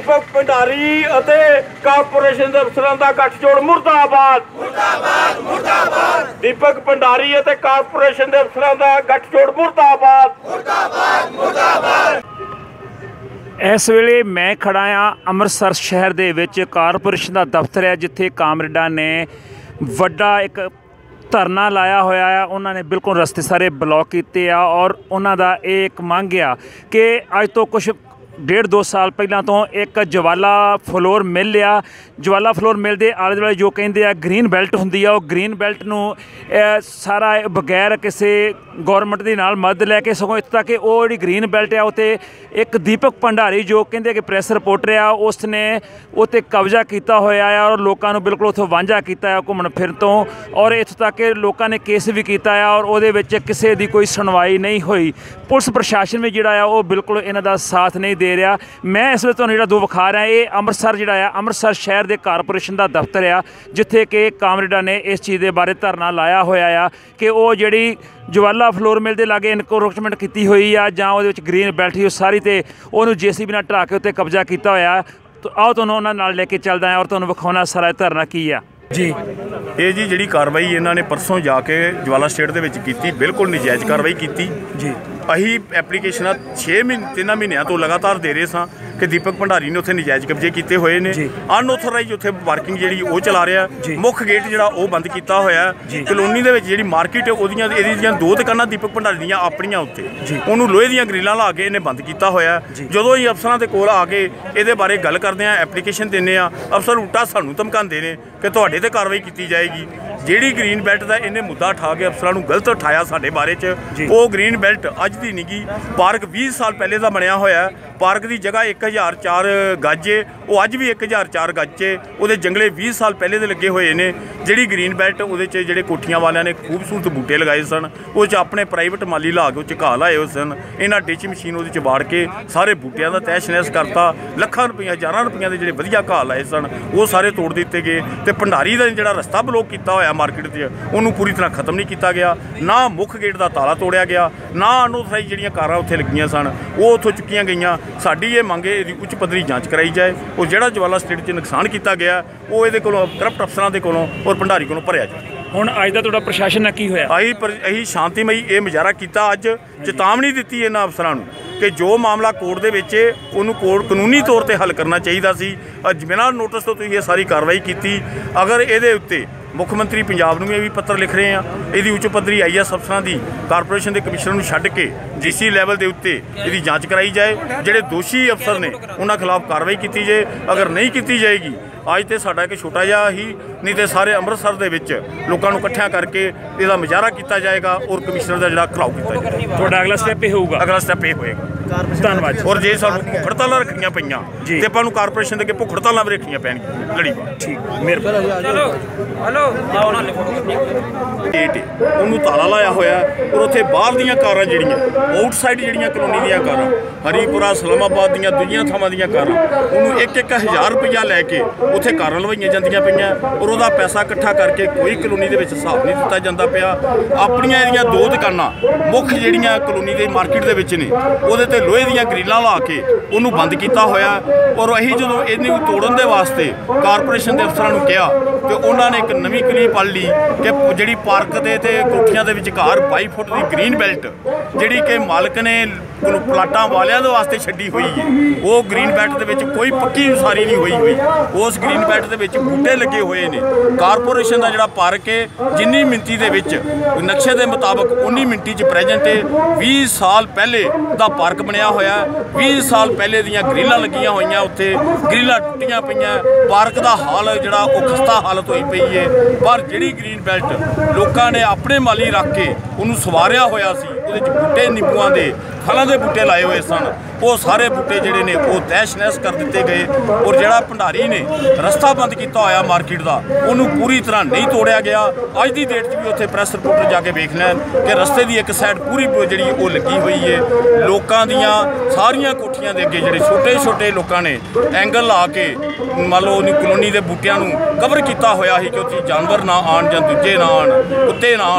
दीपक भंडारी ਅਤੇ ਕਾਰਪੋਰੇਸ਼ਨ ਦੇ ਅਫਸਰਾਂ ਦਾ ਗੱਠਜੋੜ ਮੁਰਦਾਬਾਦ ਮੁਰਦਾਬਾਦ ਮੁਰਦਾਬਾਦ। दीपक भंडारी ਅਤੇ ਕਾਰਪੋਰੇਸ਼ਨ ਦੇ ਅਫਸਰਾਂ ਦਾ ਗੱਠਜੋੜ ਮੁਰਦਾਬਾਦ ਮੁਰਦਾਬਾਦ ਮੁਰਦਾਬਾਦ। इस वेले मैं खड़ा हाँ अमृतसर शहर दे विच कारपोरेशन का दफ्तर है, जिथे कामरेडां ने वड्डा एक धरना लाया होया है। उन्होंने बिल्कुल रस्ते सारे ब्लॉक किए और उन्हों का एक मंग आ कि अज तो कुछ 1.5-2 साल पहला तो एक ज्वाला फ्लोर मिल लिया। ज्वाला फ्लोर मिल के आले दुआले जो कहते हैं ग्रीन बैल्ट होंदी है, ग्रीन बैल्ट नूं सारा बगैर किसी गौरमेंट की नाल मदद लैके सगों इत्थों तक कि वो जी ग्रीन बैल्ट है उत्ते एक दीपक भंडारी जो कहते कि प्रेस रिपोर्टर आ उसने उत्ते कब्जा किया होया है और लोगों को बिल्कुल उत्थों वांझा किया है घूमन फिरन तो, और इत्थों तक कि लोगों ने केस भी किया है और उहदे विच किसी की कोई सुनवाई नहीं हुई। पुलिस प्रशासन भी जिहड़ा है वो बिल्कुल इन्हां दा साथ नहीं दे रहा। मैं इस वेले तुहानूं जिहड़ा दो विखा रहा ये अमृतसर जिहड़ा है अमृतसर शहर के कारपोरेशन का दफ्तर आ, जिथे कि कामरेडां ने इस चीज़ के बारे धरना लाया होया आ कि वो जिहड़ी ज्वाला फ्लोर मिल के लागे इनक्रोचमेंट की हुई आ जां उहदे विच ग्रीन बैल्ट ही सारी तो उन्होंने JCB नाल ढा के उत्ते कब्जा किया होया। तो आओ तुहानूं उहनां नाल लेके चलदा है और तुहानूं विखाउणा सारा धरना की आ जी। ये जी जी कार्रवाई इन्होंने परसों जाके ज्वाला स्टेट दे विच कीती, बिल्कुल नजायज़ कार्रवाई की जी। अही एप्लीकेशन 3 महीनों तो लगातार दे रहे सां कि दीपक भंडारी ने उत्थे नजायज़ कब्जे किए हुए ने, अनऑथोराइज उत्थे पार्किंग जी वो चला रहा, मुख गेट जो वो बंद किया होया। कलोनी दे विच जिहड़ी मार्केट है 2 दुकानां दीपक भंडारी दियां अपनियां उत्ते उन्होंने लोहे दीयां ग्रिलां ला के इन्हें बंद किया होया। जदों ही अफसरां दे कोल आके इहदे बारे गल करदे आ, एप्लीकेशन दिंदे आ, अफसर उल्टा सानूं धमकांदे ने कि तुहाडे ते कार्रवाई की जाएगी। जिहड़ी ग्रीन बैल्ट का इन्हें मुद्दा उठा के अफसरां नूं गलत उठाया साडे बारे च, वो ग्रीन बैल्ट अज दी नहीं गी, पार्क 20 साल पहले का बनया होया। पार्क की जगह 1004 गज है, वो अज भी 1004 गज है, वो जंगले 20 साल पहले के लगे हुए हैं। जी ग्रीन बैल्ट वो जोड़े कोठियां वालियां ने खूबसूरत बूटे लगाए सन, वो अपने प्राइवेट माली ला के घाह लाए हुए सन, इन्हां डिच मशीन वो वाड़ के सारे बूटियां का तहस नहस करता। लखां रुपया हज़ारां रुपया के जोड़े वधिया घाह लाए सन वो सारे तोड़ दिते गए। तो भंडारी का जोड़ा रस्ता ब्लॉक किया होया मार्केट से उन्होंने पूरी तरह खत्म नहीं किया गया, ना मुख गेट का ताला तोड़िया गया, ना अनऑथराइज जिहड़ियां कारां उत्थे लगियां सन वो उत्थों चुक्कियां गईयां। साडी ये मंग है उच्च पद्धरी जांच कराई जाए और जिहड़ा ज्वाला स्टेट च नुकसान किया गया वो ये करप्ट अफसरां दे कोलों और भंडारी कोलों भरिया जाए। हुण अज दा तुहाडा प्रशासन नाल की होया? अही शांतिमई ये मुजाहरा किया, अज चेतावनी दी इन्हां अफसरां नूं कि जो मामला कोर्ट दे विच उहनूं कोर्ट कानूनी तौर पर हल करना चाहिए सी। बिना नोटिस तो तुसीं ये सारी कार्रवाई की। अगर इहदे उत्ते मुख्यमंत्री पंजाब नूं भी पत्र लिख रहे हैं, यदि उच्च पद्धरी IAS अफसरां दी कारपोरेशन के कमिश्नर नूं छड्ड के DC लैवल के उत्ते इसकी जांच कराई जाए, जिहड़े दोषी अफसर ने उन्हां खिलाफ कार्रवाई की जाए। अगर नहीं की जाएगी अज तो साडा एक छोटा जिहा ही नहीं तो सारे अमृतसर के विच लोकां नूं इकट्ठियां करके इसदा मुजाहरा किया जाएगा और कमिश्नर का जिहड़ा घिराव किया जाएगा। तुहाडा अगला स्टैप ये होगा? अगला स्टैप ये होएगा। धन्नवाद। और जे सानूं भुख हड़तालां रखणियां पईयां ते आपां नूं कारपोरेशन दे अगे भुख हड़तालां भी रखणियां पैणगीਆਂ लड़ीवार। ठीक, मेहरबानी। गेट उन्होंने ताला लाया होया और उत्थे बाहर दीयां कारां जिहड़ियां आउटसाइड जिहड़ियां कलोनी दीयां कारां हरीपुरा इस्लामाबाद दीयां दूजियां थावां दीयां कारां उन्होंने 1-1000 रुपया लैके उत्थे कारां लवाईयां जांदियां पईयां और उहदा पैसा इकट्ठा करके कोई कलोनी दे विच हिसाब नहीं दित्ता जांदा पिया। अपणियां इहदियां 2 दुकानां मुख जिहड़ियां कलोनी दे मार्केट दे विच ने उहदे ते लोहे दीयां ग्रिलां ला के उहनूं बंद कीता होया। और अही जदों इहनूं तोड़न दे वास्ते कारपोरेशन दे अफसरां नूं कहा तो उन्होंने एक नवीं कली पढ़ ली कि जिहड़ी पार्क दे ते कोठियां दे विचकार 22 फुट की ग्रीन बैल्ट जिहड़ी कि मालक ने प्लाटां वालियां दे वास्ते छड्डी हुई है, वो ग्रीन बैल्ट दे विच कोई पक्की उसारी नहीं हुई उस ग्रीन बैल्ट दे विच बूटे लगे हुए ने। कारपोरेशन का जिहड़ा पार्क है जिन्नी मिनटी दे विच नक्शे के मुताबक 19 मिनटी च प्रेजेंट है। 20 साल पहले दा पार्क बनया होया, 20 साल पहले दीयां ग्रिलां लगियां होईयां, उत्थे ग्रिलां टुटियां पईयां, पार्क का हाल जिहड़ा वो खस्ता हालत होई पई है। पर जिहड़ी ग्रीन बैल्ट लोकां ने अपने माली रख के उन्होंने सवारिया होया सी, उहदे च बूटे नींबूआं दे फलों के बूटे लाए हुए सन, वो सारे बूटे जिहड़े ने वो तहस नहस कर दिते गए। और जिहड़ा भंडारी ने रस्ता बंद किया होया मार्केट का उन्होंने पूरी तरह नहीं तोड़िया गया। अज की डेट भी उत्थे प्रेस रिपोर्टर जाके वेख लैन कि रस्ते की एक साइड पूरी जिहड़ी वो लगी हुई है। लोकां दियां सारियां कोठियां दे अगे जिहड़े छोटे छोटे लोकां ने एंगल ला के मान लो कलोनी के बूटियां नूं कवर किया होया ही कि उत्थे जानवर ना आण जां दूजे ना आण, कुत्ते ना आण,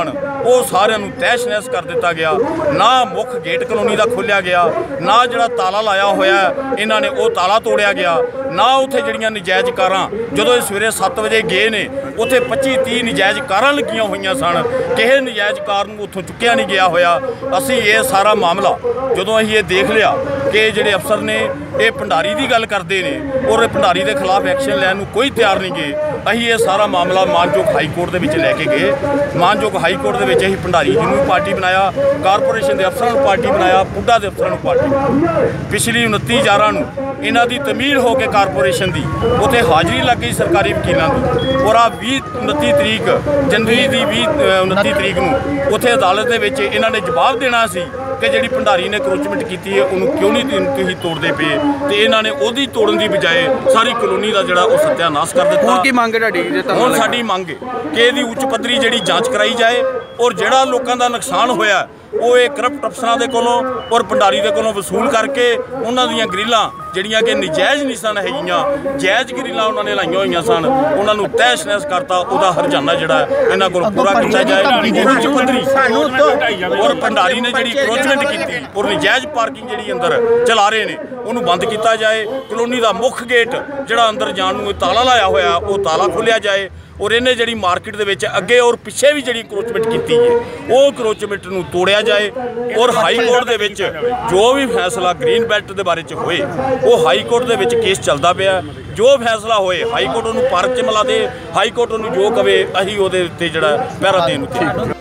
ਉਹ ਸਾਰਿਆਂ ਨੂੰ ਤਹਿਸ਼ ਨਹਿਸ਼ ਕਰ ਦਿੱਤਾ ਗਿਆ। ਨਾ ਮੁੱਖ ਗੇਟ ਕਲੋਨੀ ਦਾ ਖੋਲ੍ਹਿਆ ਗਿਆ, ਨਾ ਜਿਹੜਾ ਤਾਲਾ ਲਾਇਆ ਹੋਇਆ ਇਹਨਾਂ ਨੇ ਉਹ ਤਾਲਾ ਤੋੜਿਆ ਗਿਆ, ਨਾ ਉੱਥੇ ਜਿਹੜੀਆਂ ਨਜਾਇਜ਼ ਕਾਰਾਂ ਜਦੋਂ ਇਹ ਸਵੇਰੇ 7 ਵਜੇ ਗਏ ਨੇ ਉੱਥੇ 25-30 ਨਜਾਇਜ਼ ਕਾਰਾਂ ਲੱਗੀਆਂ ਹੋਈਆਂ ਸਨ। ਕਿਸੇ ਨਜਾਇਜ਼ ਕਾਰ ਨੂੰ ਉੱਥੋਂ ਚੁੱਕਿਆ ਨਹੀਂ ਗਿਆ ਹੋਇਆ। ਅਸੀਂ ਇਹ ਸਾਰਾ ਮਾਮਲਾ ਜਦੋਂ ਅਸੀਂ ਇਹ ਦੇਖ ਲਿਆ ਕਿ ਜਿਹੜੇ ਅਫਸਰ ਨੇ ਇਹ ਭੰਡਾਰੀ ਦੀ ਗੱਲ ਕਰਦੇ ਨੇ ਔਰ ਇਹ ਭੰਡਾਰੀ ਦੇ ਖਿਲਾਫ ਐਕਸ਼ਨ ਲੈਣ ਨੂੰ ਕੋਈ ਤਿਆਰ ਨਹੀਂ ਗਏ, ਅਸੀਂ ਇਹ ਸਾਰਾ ਮਾਮਲਾ ਮਾਨਯੋਗ ਹਾਈ ਕੋਰਟ ਦੇ ਵਿੱਚ ਲੈ ਕੇ ਗਏ। ਮਾਨਯੋਗ ਹਾਈ ਕੋਰਟ ਦੇ ਵਿੱਚ ਅਸੀਂ ਭੰਡਾਰੀ ਜੀ ਨੂੰ ਪਾਰਟੀ ਬਣਾਇਆ, ਕਾਰਪੋਰੇਸ਼ਨ ਦੇ ਅਫਸਰਾਂ ਨੂੰ ਪਾਰਟੀ ਬਣਾਇਆ, ਪੁੱਡਾ ਦੇ ਅਫਸਰਾਂ ਨੂੰ ਪਾਰਟੀ ਬਣਾਇਆ। ਪਿਛਲੀ 29/11 ਨੂੰ ਇਹਨਾਂ ਦੀ ਤਮੀਲ ਹੋ ਕੇ ਕਾਰਪੋਰੇਸ਼ਨ ਦੀ ਉੱਥੇ ਹਾਜ਼ਰੀ ਲੱਗ ਗਈ ਸਰਕਾਰੀ ਵਕੀਲਾਂ ਦੀ, ਔਰ ਆ 29 ਤਰੀਕ ਜਨਵਰੀ ਦੀ 29 ਤਰੀਕ ਨੂੰ ਉੱਥੇ ਅਦਾਲਤ ਦੇ ਵਿੱਚ ਇਹਨਾਂ ਨੇ ਜਵਾਬ ਦੇਣਾ ਸੀ ਕਿ ਜਿਹੜੀ ਭੰਡਾਰੀ ਨੇ ਕਰੋਚਮੈਂਟ ਕੀਤੀ ਹੈ ਉਹਨੂੰ ਕਿਉਂ ਨਹੀਂ ਤੁਸੀਂ ਤੋੜਦੇ ਪਏ, ਤੇ ਇਹਨਾਂ ਨੇ ਉਹਦੀ ਤੋੜਨ ਦੀ ਬਜਾਏ ਸਾਰੀ ਕਲੋਨੀ ਦਾ ਜਿਹੜਾ ਉਹ ਸੱਤਿਆਨਾਸ਼ ਕਰ ਦਿੱਤਾ। ਹੁਣ ਕੀ ਮੰਗ ਹੈ ਤੁਹਾਡੀ? ਹੁਣ ਸਾਡੀ ਮੰਗ ਹੈ ਕਿ ਇਹਦੀ ਉੱਚ ਪੱਧਰੀ ਜਿਹੜੀ ਜਾਂਚ ਕਰਾਈ ਜਾਏ ਔਰ ਜਿਹੜਾ ਲੋਕਾਂ ਦਾ ਨੁਕਸਾਨ ਹੋਇਆ ਉਹ ਇਹ ਕਰਪਟ ਅਫਸਰਾਂ ਦੇ ਕੋਲੋਂ ਔਰ ਭੰਡਾਰੀ ਦੇ ਕੋਲੋਂ ਵਸੂਲ ਕਰਕੇ ਉਹਨਾਂ ਦੀਆਂ ਗ੍ਰਿਲਾਂ ਜਿਹੜੀਆਂ ਕਿ ਨਜਾਇਜ਼ ਨਹੀਂ ਸਨ ਹੈਗੀਆਂ, ਜਾਇਜ਼ ਗ੍ਰਿਲਾਂ ਉਹਨਾਂ ਨੇ ਲਾਈਆਂ ਹੋਈਆਂ ਸਨ, ਉਹਨਾਂ ਨੂੰ ਤਹਿਸ਼ ਨਹਿਸ਼ ਕਰਤਾ। ਉਹਦਾ ਹਰਜਾਨਾ ਜਿਹੜਾ ਇਹਨਾਂ ਕੋਲ ਪੂਰਾ ਕੀਤਾ ਜਾਏ ਉੱਚ ਪੱਧਰੀ। ਔਰ ਭੰਡਾਰੀ ਨੇ ਜਿਹੜੀ ਕਰੋਚਮੈਂਟ ਕੀਤੀ ਔਰ ਨਜਾਇਜ਼ ਪਾਰਕਿੰਗ ਜਿਹੜੀ ਅੰਦਰ ਚਲਾ ਰਹੇ ਨੇ ਉਹਨੂੰ ਬੰਦ ਕੀਤਾ ਜਾਏ। ਕਲੋਨੀ ਦਾ ਮੁੱਖ ਗੇਟ ਜਿਹੜਾ ਅੰਦਰ ਜਾਣ ਨੂੰ ਤਾਲਾ ਲਾਇਆ ਹੋਇਆ ਉਹ ਤਾਲਾ ਖੋਲ੍ਹਿਆ ਜਾਏ ਔਰ ਇਹਨੇ ਜਿਹੜੀ ਮਾਰਕੀਟ ਦੇ ਵਿੱਚ ਅੱਗੇ ਔਰ ਪਿੱਛੇ ਵੀ ਜਿਹੜੀ ਕਰੋਚਮੈਂਟ ਕੀਤੀ ਹੈ ਉਹ ਕਰੋਚਮੈਂਟ ਨੂੰ ਤੋੜਿਆ ਜਾਏ। ਔਰ ਹਾਈ ਕੋਰਟ ਦੇ ਵਿੱਚ ਜੋ ਵੀ ਫੈਸਲਾ ਗ੍ਰੀਨ ਬੈਲਟ ਦੇ ਬਾਰੇ 'ਚ ਹੋਏ ਉਹ ਹਾਈ ਕੋਰਟ ਦੇ ਵਿੱਚ ਕੇਸ ਚੱਲਦਾ ਪਿਆ, ਜੋ ਫੈਸਲਾ ਹੋਏ ਹਾਈ ਕੋਰਟ ਉਹਨੂੰ ਪਾਰਕ 'ਚ ਮਿਲਾ ਦੇ, ਹਾਈ ਕੋਰਟ ਉਹਨੂੰ ਜੋ ਕਵੇ ਅਸੀਂ ਉਹਦੇ ਉੱਤੇ ਜਿਹੜਾ ਪਹਿਰਾ ਦੇਣ ਨੂੰ ਤਿਆਰ।